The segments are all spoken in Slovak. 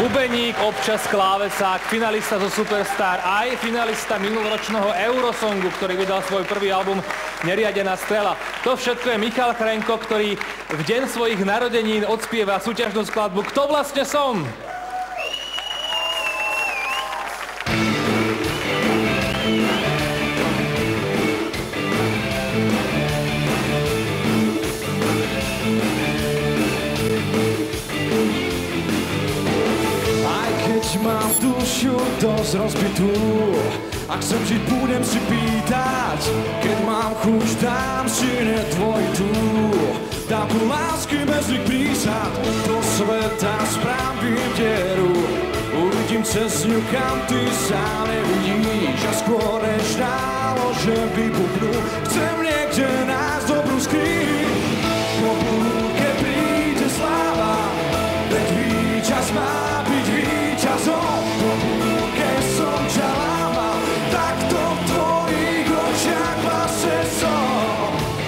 bubeník, občas klávesák, finalista zo Superstar, aj finalista minuloročného Eurosongu, ktorý vydal svoj prvý album Neriadená strela. To všetko je Michal Chrenko, ktorý v deň svojich narodenín odspieva súťažnú skladbu Kto vlastne som? Mám dušu dosť rozbitú, ak chcem žiť, budem si pýtať. Keď mám chuť, dám si nedvojitú dávku lásky bez ich prísad. Do sveta spravím dieru, uvidím cez ňu, kam ty sám nevidíš. A skôr než nálože vybuchnú, chcem niekde nájsť dobrú skrýň. Po búrke príde sláva, veď víťaz má byť víťazom. Po búrke som ťa lámal, takto v tvojich očiach vlastne som.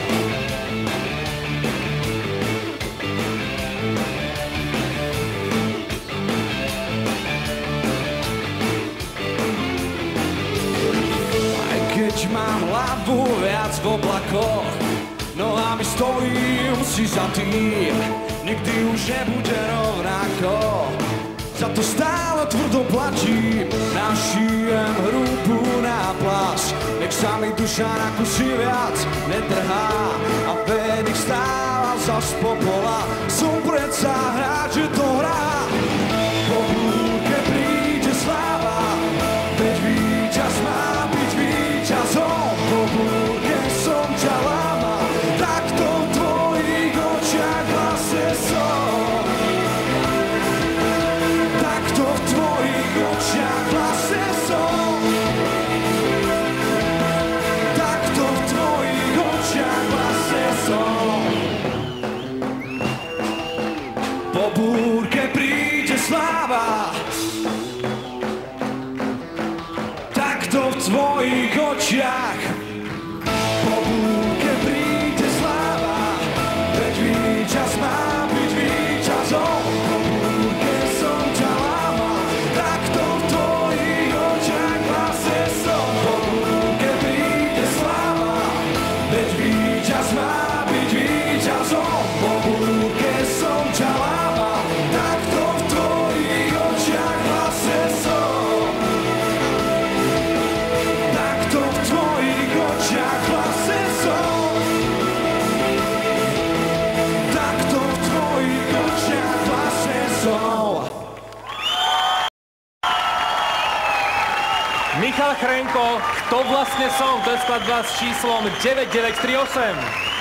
Aj keď mám hlavu viac v oblakoch, nohami stojím si za tým, nikdy už nebude rovnako. Za to stále tvrdo platím, našijem hrubú náplasť. Nech sa mi duša na kusy viac netrhá a veď ich stáva zas popola. Som predsa hráč, že to hrá. Po búrke príde sláva, veď víťaz má byť víťazom. Po búrke som ťa lámal, takto v tvojich očiach vlastne som. Po búrke príde sláva, takto v tvojich očiach. Po búrke príde sláva, veď víťaz má byť víťazom. Po búrke som ťa lámal, takto v tvojich očiach vlastne som. Po búrke príde sláva, veď víťaz má byť víťazom. Po búrke som ťa lámal, Michal Chrenko, Kto vlastne som? To je skladba s číslom 9938.